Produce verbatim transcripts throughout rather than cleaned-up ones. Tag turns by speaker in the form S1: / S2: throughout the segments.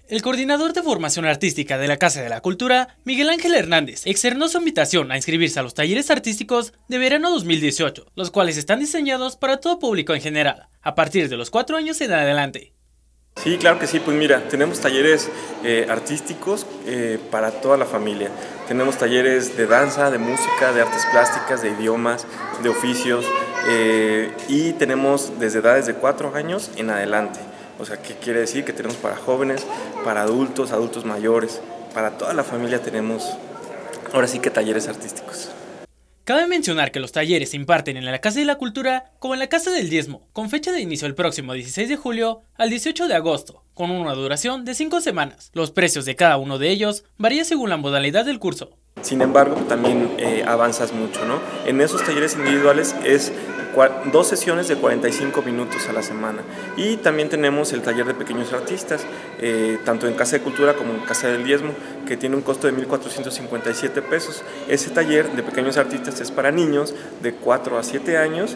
S1: El coordinador de formación artística de la Casa de la Cultura, Miguel Ángel Hernández, externó su invitación a inscribirse a los talleres artísticos de verano dos mil dieciocho, los cuales están diseñados para todo público en general, a partir de los cuatro años en adelante.
S2: Sí, claro que sí, pues mira, tenemos talleres eh, artísticos eh, para toda la familia. Tenemos talleres de danza, de música, de artes plásticas, de idiomas, de oficios eh, y tenemos desde edades de cuatro años en adelante. O sea, ¿qué quiere decir? Que tenemos para jóvenes, para adultos, adultos mayores, para toda la familia tenemos ahora sí que talleres artísticos.
S1: Cabe mencionar que los talleres se imparten en la Casa de la Cultura como en la Casa del Diezmo, con fecha de inicio el próximo dieciséis de julio al dieciocho de agosto, con una duración de cinco semanas. Los precios de cada uno de ellos varían según la modalidad del curso.
S2: Sin embargo, también eh, avanzas mucho, ¿no? En esos talleres individuales es dos sesiones de cuarenta y cinco minutos a la semana. Y también tenemos el taller de pequeños artistas, eh, tanto en Casa de Cultura como en Casa del Diezmo, que tiene un costo de mil cuatrocientos cincuenta y siete pesos. Ese taller de pequeños artistas es para niños de cuatro a siete años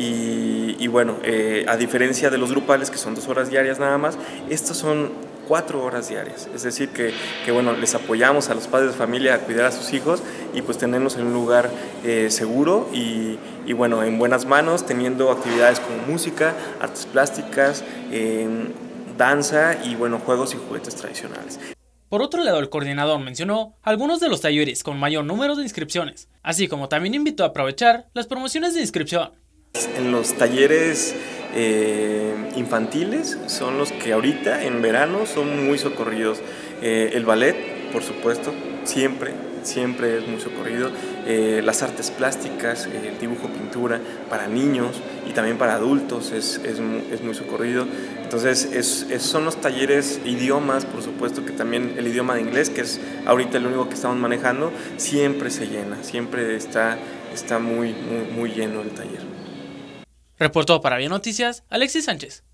S2: y, y bueno, eh, a diferencia de los grupales, que son dos horas diarias nada más, estos son cuatro horas diarias, es decir que, que bueno, les apoyamos a los padres de familia a cuidar a sus hijos y pues tenerlos en un lugar eh, seguro y, y bueno, en buenas manos, teniendo actividades como música, artes plásticas, eh, danza y bueno, juegos y juguetes tradicionales.
S1: Por otro lado, el coordinador mencionó algunos de los talleres con mayor número de inscripciones, así como también invitó a aprovechar las promociones de inscripción.
S2: En los talleres eh, infantiles son los que ahorita en verano son muy socorridos. Eh, el ballet, por supuesto, siempre, siempre es muy socorrido. Eh, las artes plásticas, eh, el dibujo, pintura, para niños y también para adultos es, es, es muy socorrido. Entonces es, es, son los talleres, idiomas, por supuesto que también el idioma de inglés, que es ahorita el único que estamos manejando, siempre se llena, siempre está, está muy, muy, muy lleno el taller.
S1: Reportó para Vía Noticias, Alexis Sánchez.